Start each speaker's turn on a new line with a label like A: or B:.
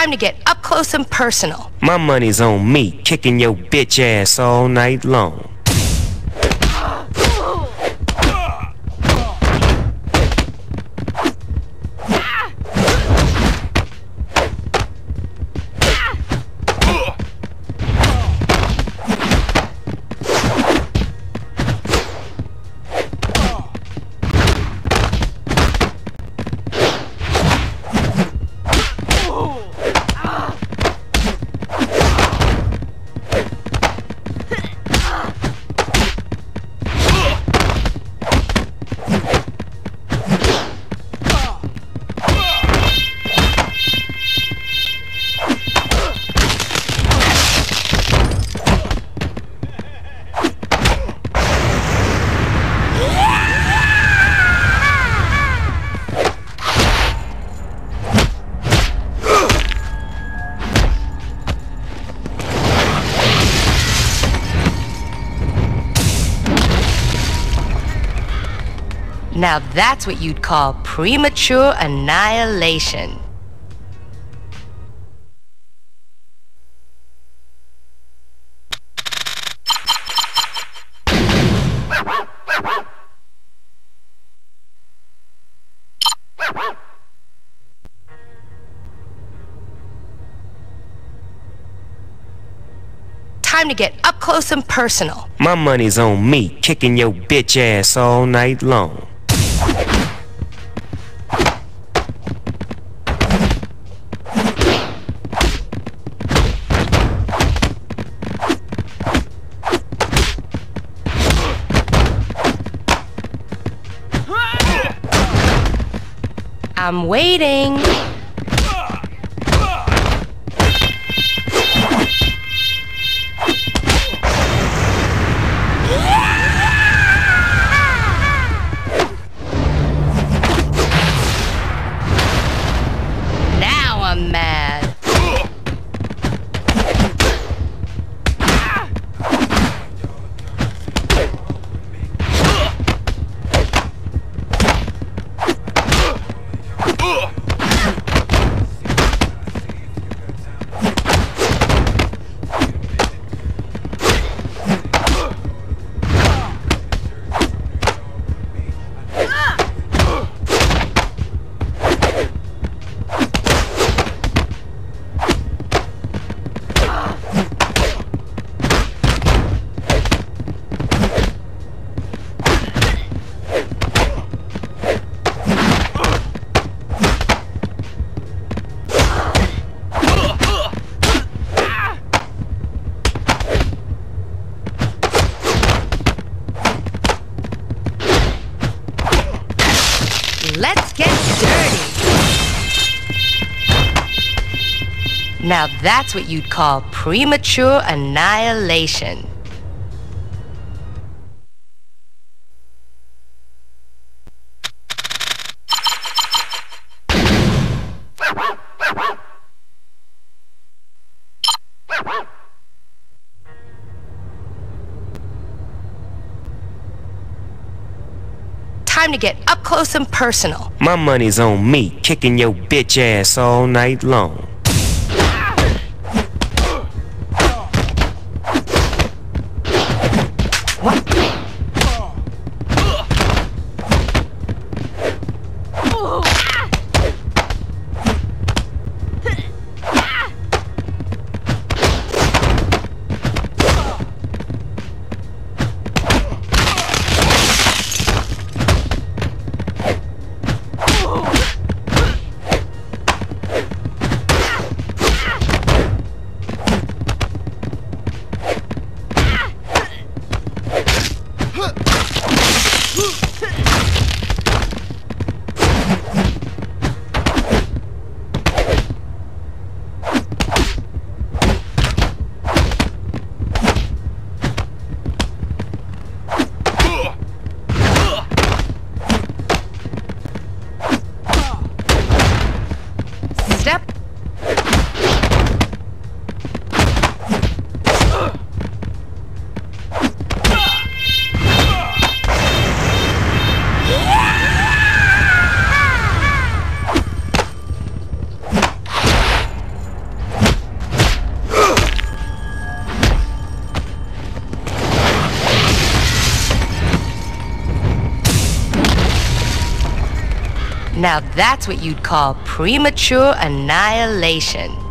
A: Time to get up close and personal.
B: My money's on me, kicking your bitch ass all night long.
A: Now that's what you'd call premature annihilation. Time to get up close and personal.
B: My money's on me, kicking your bitch ass all night long.
A: I'm waiting. Now I'm mad. Let's get dirty. Now that's what you'd call premature annihilation. Time to get up close and personal.
B: My money's on me, kicking your bitch ass all night long.
A: Now that's what you'd call premature annihilation.